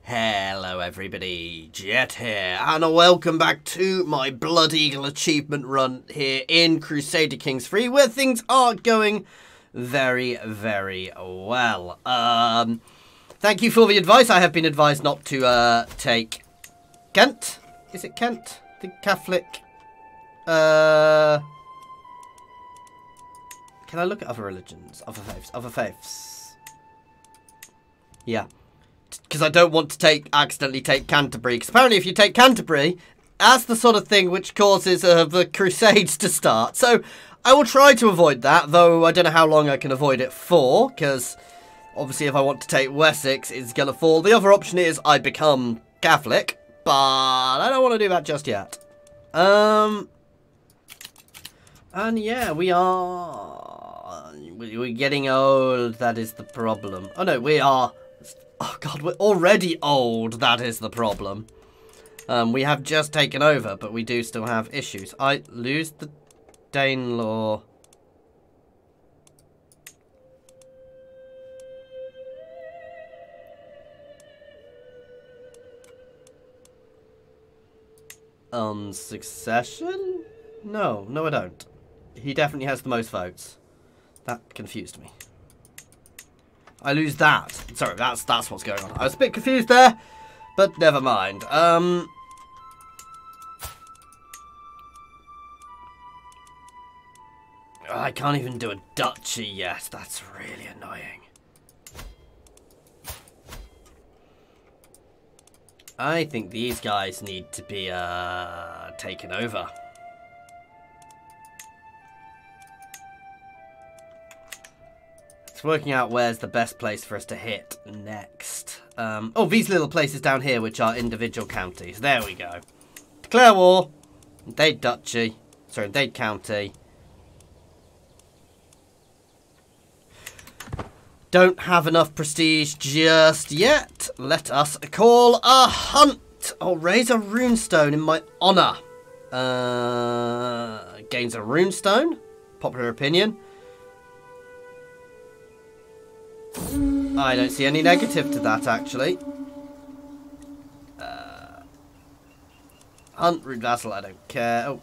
Hello everybody, Jet here, and welcome back to my Blood Eagle achievement run here in Crusader Kings III, where things are going very, very well. Thank you for the advice. I have been advised not to take Kent. Is it Kent? The Catholic. Can I look at other religions, other faiths? Yeah. Because I don't want to accidentally take Canterbury. Because apparently if you take Canterbury, that's the sort of thing which causes the Crusades to start. So I will try to avoid that, though I don't know how long I can avoid it for. Because obviously if I want to take Wessex, it's going to fall. The other option is I become Catholic. But I don't want to do that just yet. And yeah, we're getting old. That is the problem. Oh no, we are... Oh god, we're already old, that is the problem. We have just taken over, but we do still have issues. I lose the Danelaw. On succession? No, I don't. He definitely has the most votes. That confused me. I lose that. Sorry, that's what's going on. I was a bit confused there, but never mind. I can't even do a duchy yet. That's really annoying. I think these guys need to be taken over. It's working out where's the best place for us to hit next. Oh, these little places down here, which are individual counties. There we go. Declare war. They'd duchy. Sorry, they'd county. Don't have enough prestige just yet. Let us call a hunt. I'll raise a runestone in my honour. Gains a runestone. Popular opinion. I don't see any negative to that, actually. Hunt, root vassal, I don't care.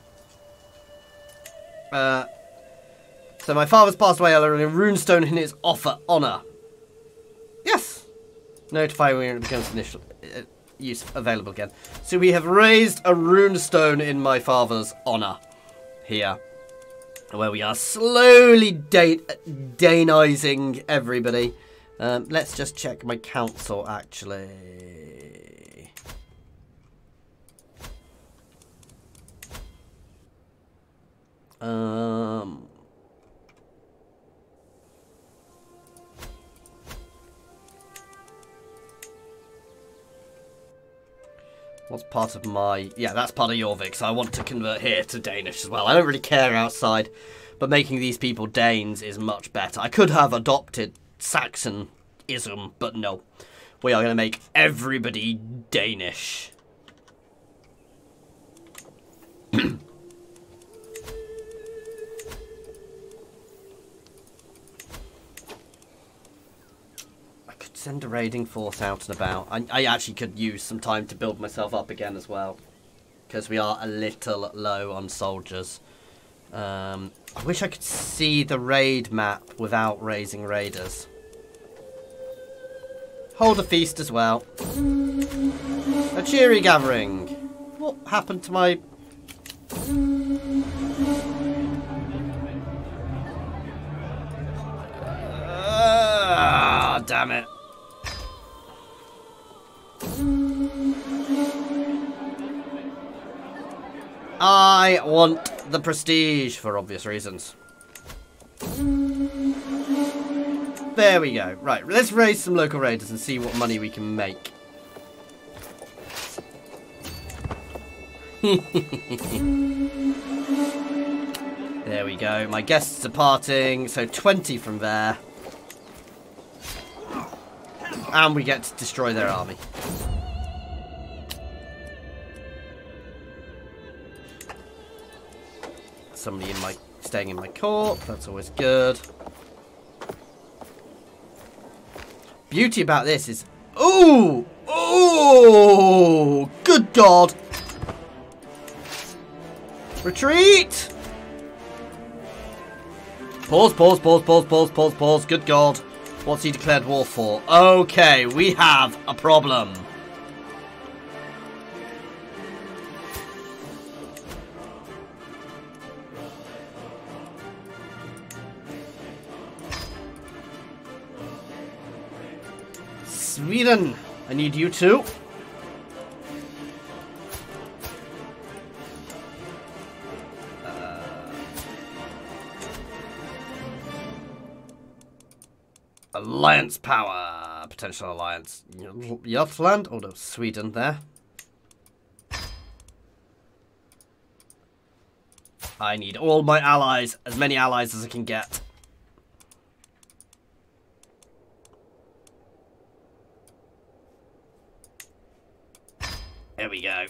Oh. So my father's passed away, I'll a runestone in his honour. Yes! Notify when it becomes initial use available again. So we have raised a runestone in my father's honour here. Where we are slowly Danising everybody. Let's just check my council, actually. What's part of my... Yeah, that's part of Jorvik, so I want to convert here to Danish as well. I don't really care outside, but making these people Danes is much better. I could have adopted Saxon-ism, but no. We are going to make everybody Danish. Send a raiding force out and about. I actually could use some time to build myself up again as well. Because we are a little low on soldiers. I wish I could see the raid map without raising raiders. Hold a feast as well. A cheery gathering. What happened to my... damn it. I want the prestige for obvious reasons. There we go. Right, let's raise some local raiders and see what money we can make. There we go. My guests are parting, so 20 from there. And we get to destroy their army. Somebody staying in my court. That's always good. Beauty about this is... Ooh! Ooh! Oh, good God. Retreat. Pause. Good God. What's he declared war for? Okay, we have a problem. Sweden, I need you too. Alliance power. Potential alliance. Jutland? Oh no, Sweden there. I need all my allies. As many allies as I can get. There we go.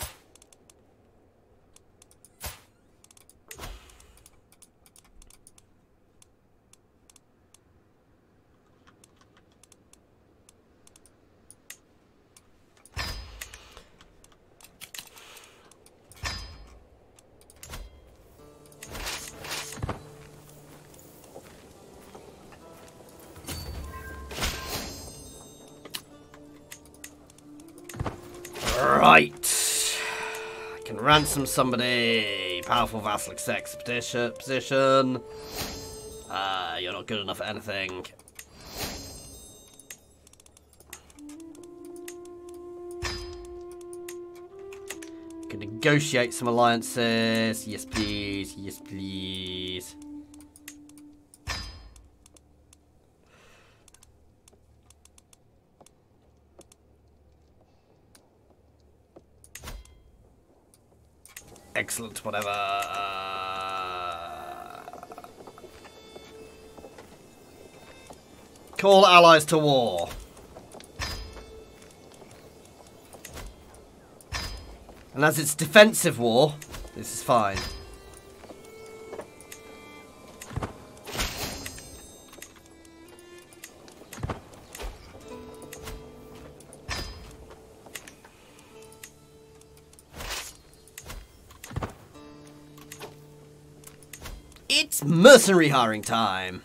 Right. I can ransom somebody. Powerful vassal accepts position. You're not good enough at anything. Can negotiate some alliances. Yes, please. Yes, please. Excellent, whatever. Call allies to war. And as it's defensive war, this is fine. It's mercenary hiring time.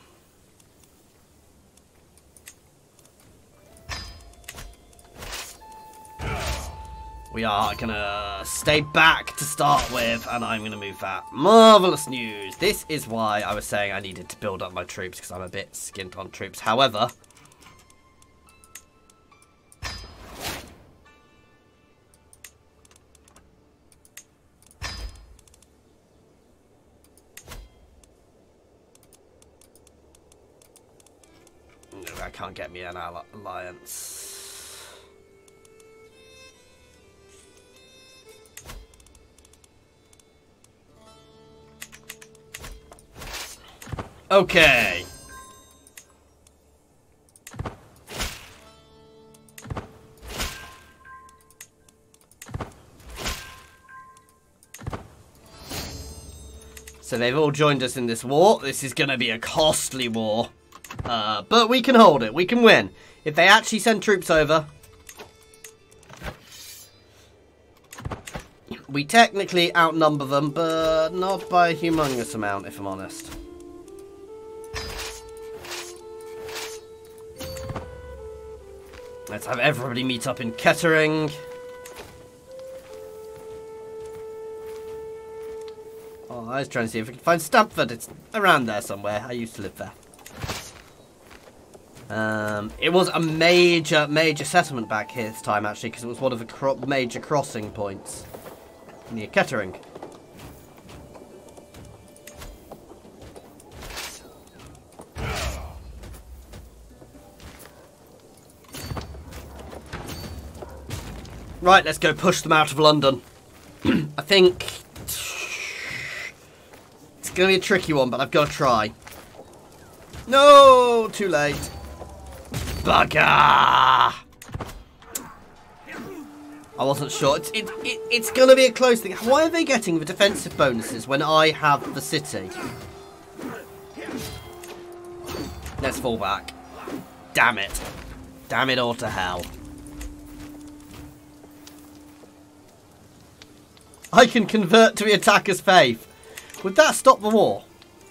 We are gonna stay back to start with, and I'm gonna move that. Marvelous news. This is why I was saying I needed to build up my troops, because I'm a bit skint on troops. However, that can't get me an alliance. Okay. So they've all joined us in this war. This is going to be a costly war. But we can hold it. We can win. If they actually send troops over, we technically outnumber them, but not by a humongous amount, if I'm honest. Let's have everybody meet up in Kettering. Oh, I was trying to see if we can find Stamford. It's around there somewhere. I used to live there. It was a major settlement back here this time, actually, because it was one of the major crossing points near Kettering. Right, let's go push them out of London. I think it's going to be a tricky one, but I've got to try. No, too late. Bugger! I wasn't sure. It's going to be a close thing. Why are they getting the defensive bonuses when I have the city? Let's fall back. Damn it. Damn it all to hell. I can convert to the attacker's faith. Would that stop the war?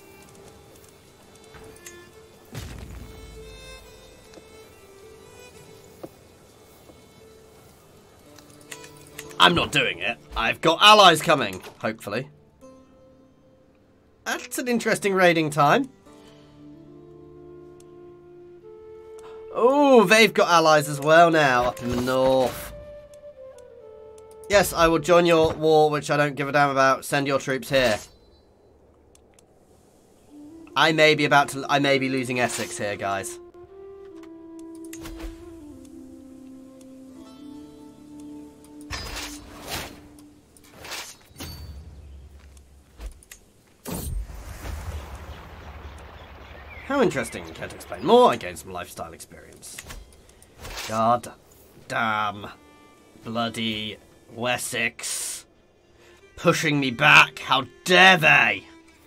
I'm not doing it. I've got allies coming, hopefully. That's an interesting raiding time. Oh, they've got allies as well now up in the north. Yes, I will join your war, which I don't give a damn about. Send your troops here. I may be losing Essex here, guys. How interesting. Can't explain more. I gained some lifestyle experience. God damn. Bloody Wessex. Pushing me back. How dare they?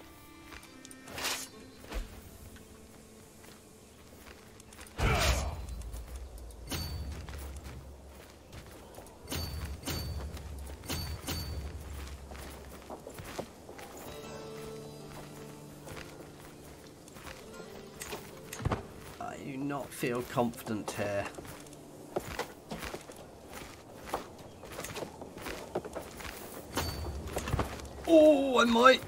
Not feel confident here. Oh, I might.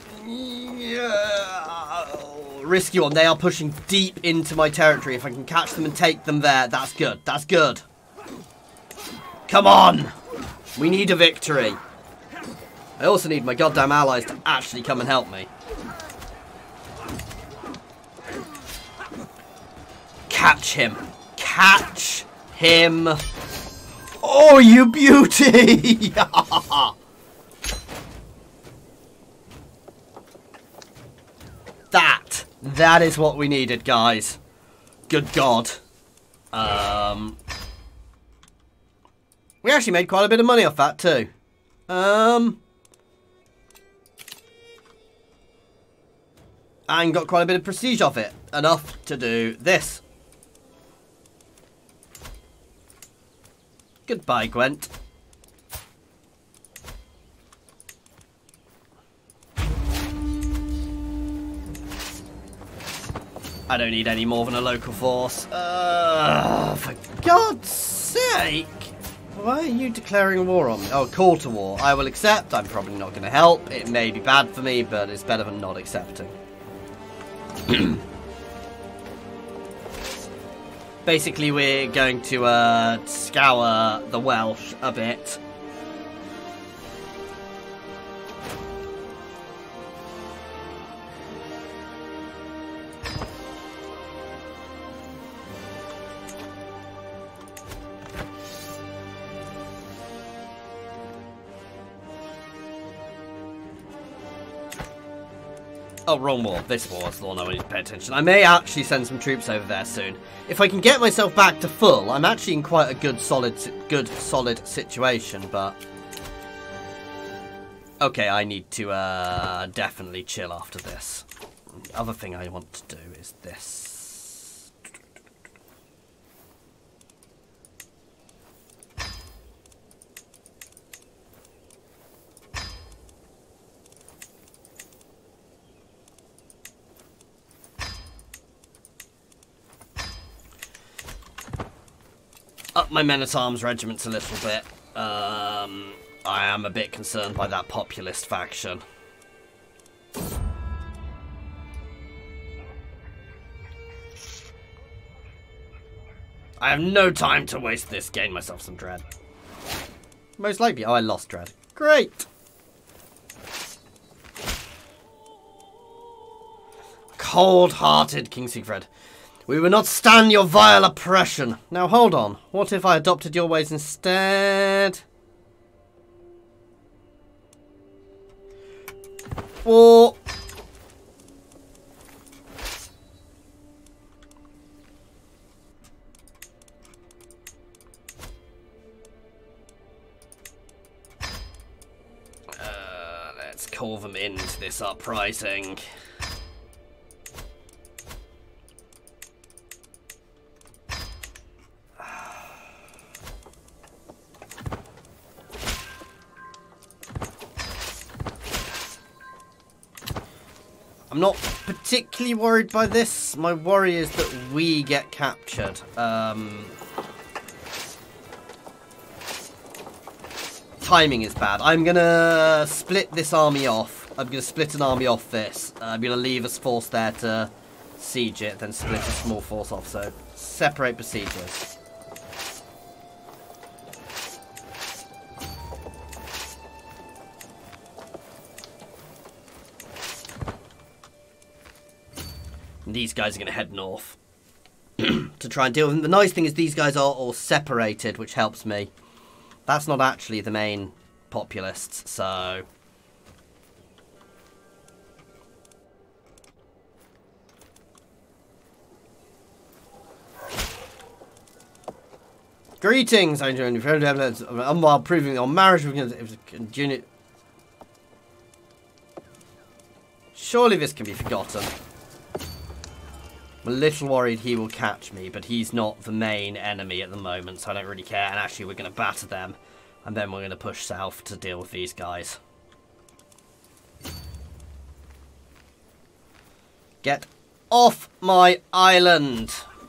Yeah. Risky one. They are pushing deep into my territory. If I can catch them and take them there, that's good. That's good. Come on. We need a victory. I also need my goddamn allies to actually come and help me. Catch him. Catch him. Oh, you beauty. That is what we needed, guys. Good God. We actually made quite a bit of money off that too. And got quite a bit of prestige off it. Enough to do this. Goodbye, Gwent. I don't need any more than a local force. For God's sake! Why are you declaring war on me? Oh, call to war. I will accept. I'm probably not going to help. It may be bad for me, but it's better than not accepting. Basically, we're going to scour the Welsh a bit. Oh, wrong war. This war is the one I need to pay attention. I may actually send some troops over there soon. If I can get myself back to full, I'm actually in quite a good, solid situation, but... Okay, I need to definitely chill after this. The other thing I want to do is this. Up my men-at-arms regiments a little bit. I am a bit concerned by that populist faction. I have no time to waste this. Gain myself some dread. Most likely. Oh, I lost dread. Great. Cold-hearted King Siegfried. We will not stand your vile oppression. Now, hold on. What if I adopted your ways instead? Or... let's call them into this uprising. I'm not particularly worried by this. My worry is that we get captured. Timing is bad. I'm going to split this army off. I'm going to split an army off this. I'm going to leave a force there to siege it, then split a small force off. So, separate besiegers. These guys are going to head north to try and deal with them. The nice thing is these guys are all separated, which helps me. That's not actually the main populists, so... Greetings, while proving your marriage with surely this can be forgotten. I'm a little worried he will catch me, but he's not the main enemy at the moment, so I don't really care. And actually, we're going to batter them, and then we're going to push south to deal with these guys. Get off my island!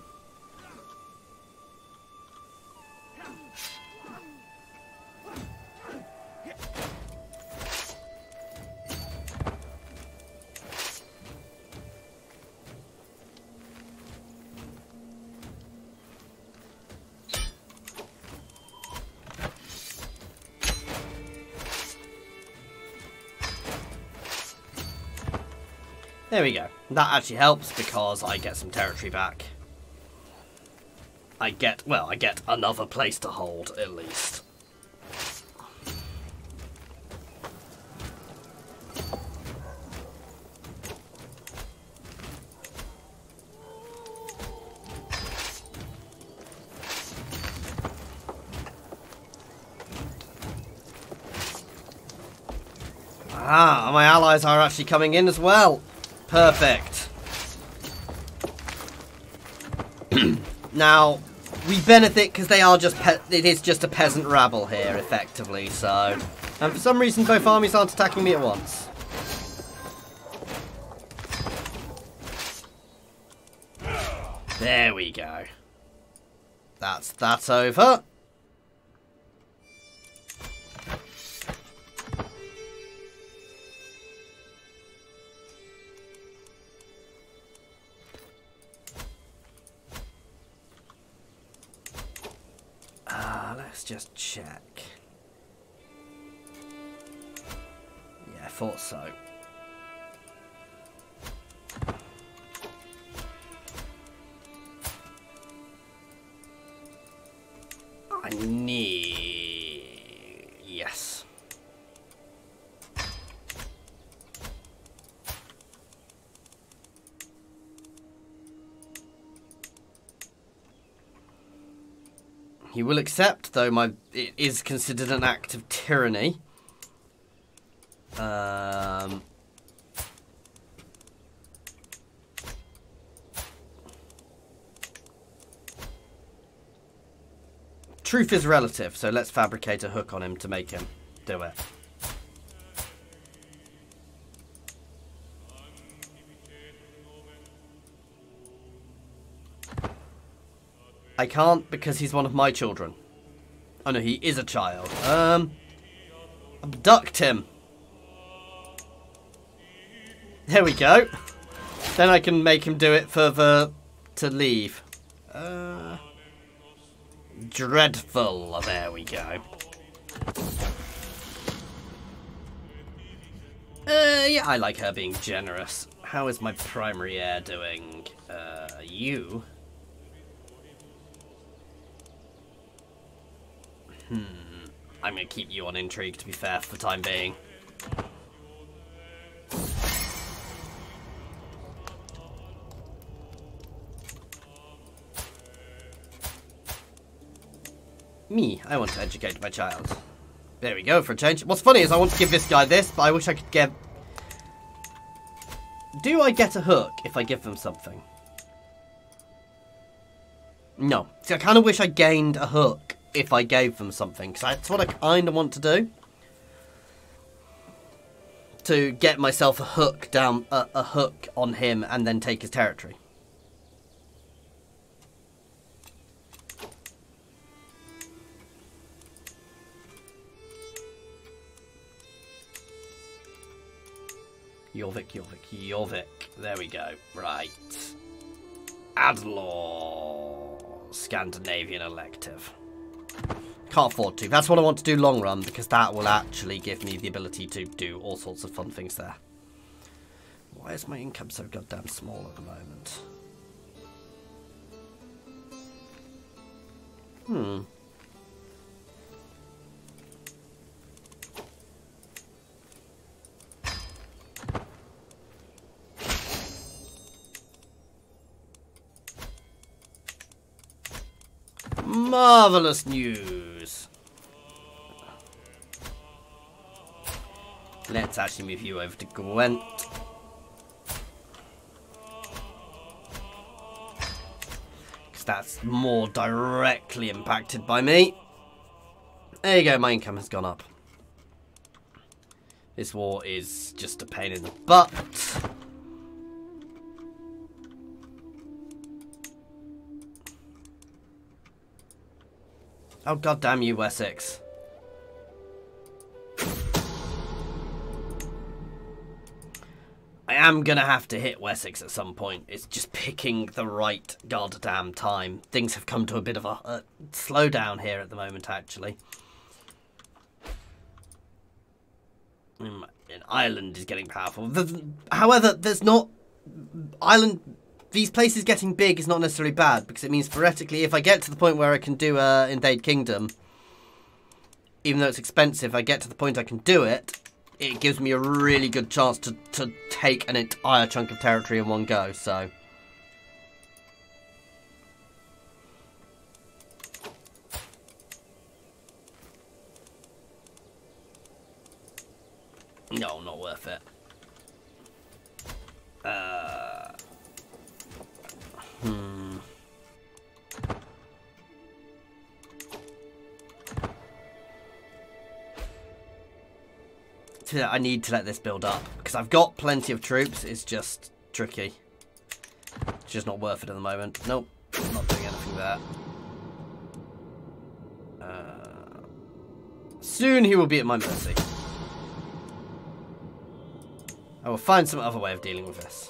There we go. That actually helps because I get some territory back. I get another place to hold, at least. Ah, my allies are actually coming in as well. Perfect. Now, we benefit because they are just it is just a peasant rabble here, effectively, so... And for some reason, both armies aren't attacking me at once. There we go. That's over. Let's just check. Yeah, I thought so. I need... Yes. He will accept, though it is considered an act of tyranny. Truth is relative, so let's fabricate a hook on him to make him do it. I can't because he's one of my children. Oh no, he is a child. Abduct him. There we go. Then I can make him do it to leave. Dreadful. There we go. Yeah, I like her being generous. How is my primary heir doing? You... I'm going to keep you on intrigue, to be fair, for the time being. Me, I want to educate my child. There we go, for a change. What's funny is I want to give this guy this, but I wish I could get... Do I get a hook if I give them something? No. See, I kind of wish I gained a hook if I gave them something, because that's what I kind of want to do. to get myself a hook down, a hook on him, and then take his territory. Jorvik. There we go. Right. Adlaw. Scandinavian elective. Can't afford to. That's what I want to do long run, because that will actually give me the ability to do all sorts of fun things there. Why is my income so goddamn small at the moment? Marvelous news. Let's actually move you over to Gwent. Because that's more directly impacted by me. There you go, my income has gone up. This war is just a pain in the butt. Oh, goddamn you, Wessex. I am going to have to hit Wessex at some point. It's just picking the right goddamn time. Things have come to a bit of a slowdown here at the moment, actually. And Ireland is getting powerful. However, there's not... Ireland... These places getting big is not necessarily bad, because it means theoretically if I get to the point where I can do invade kingdom, even though it's expensive, I get to the point I can do it, it gives me a really good chance to take an entire chunk of territory in one go, so... No, not worth it. I need to let this build up, because I've got plenty of troops. It's just tricky. It's just not worth it at the moment. Nope, not doing anything there. Soon he will be at my mercy. I will find some other way of dealing with this.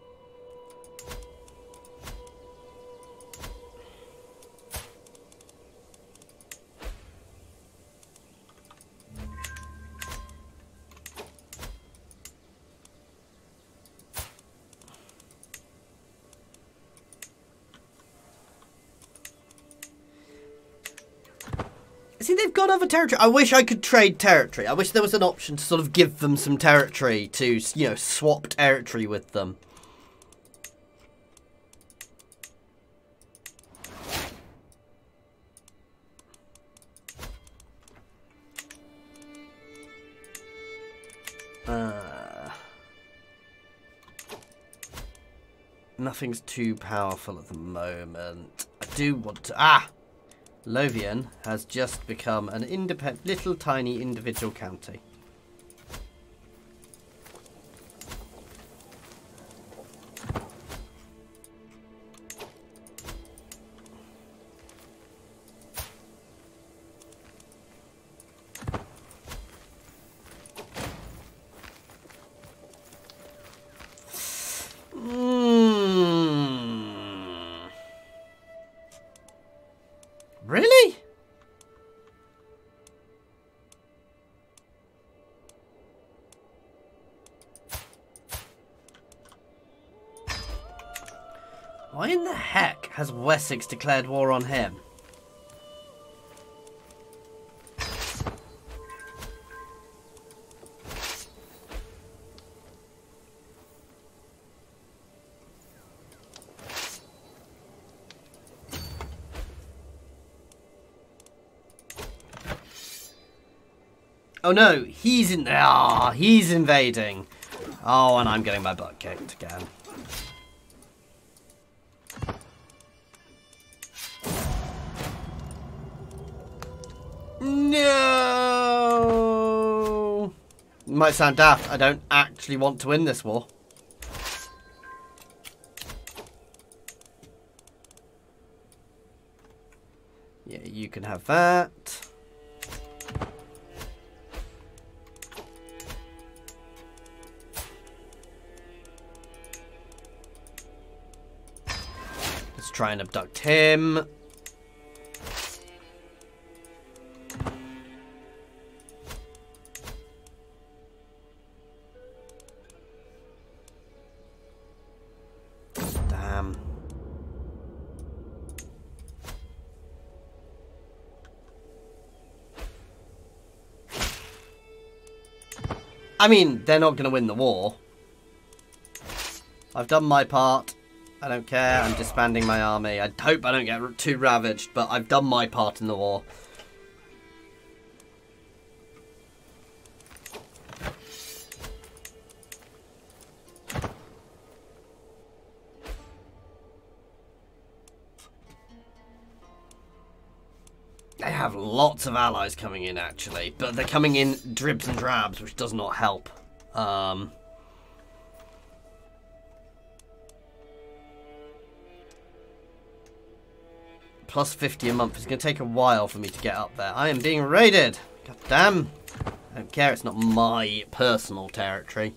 See, they've got other territory. I wish I could trade territory. I wish there was an option to sort of give them some territory to, you know, swap territory with them. Nothing's too powerful at the moment. I do want to... Lothian has just become an independent, little tiny individual county. Really? Why in the heck has Wessex declared war on him? Oh no, he's in there. Ah, he's invading. Oh, and I'm getting my butt kicked again. No. might sound daft, I don't actually want to win this war. Yeah, you can have that. Let's try and abduct him. Damn. I mean, they're not going to win the war. I've done my part. I don't care. I'm disbanding my army. I hope I don't get too ravaged, but I've done my part in the war. They have lots of allies coming in, actually, but they're coming in dribs and drabs, which does not help. Plus 50 a month. It's going to take a while for me to get up there. I am being raided. God damn. I don't care. It's not my personal territory.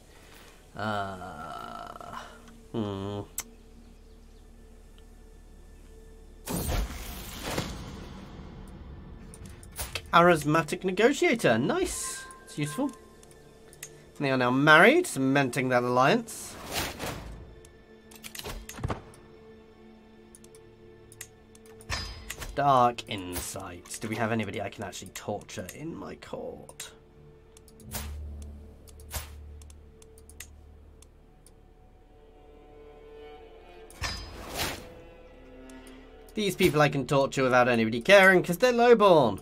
Charismatic negotiator. Nice. It's useful. They are now married, cementing that alliance. Dark insights. Do we have anybody I can actually torture in my court? These people I can torture without anybody caring because they're lowborn.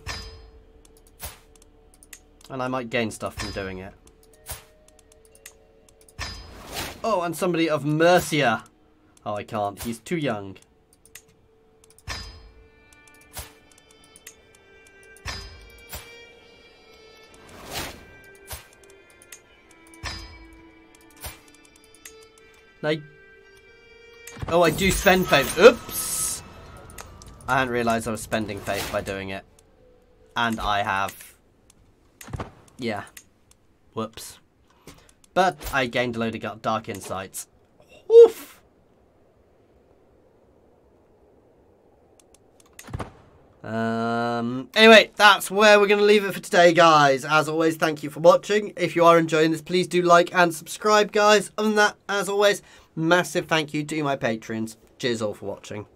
And I might gain stuff from doing it. Oh, and somebody of Mercia. Oh, I can't. He's too young. Oh, I do spend faith. Oops! I hadn't realised I was spending faith by doing it. And I have... Yeah. Whoops. But I gained a load of dark insights. Oof! Anyway, that's where we're going to leave it for today, guys. As always, thank you for watching. If you are enjoying this, please do like and subscribe, guys. Other than that, as always, massive thank you to my patrons. Cheers all for watching.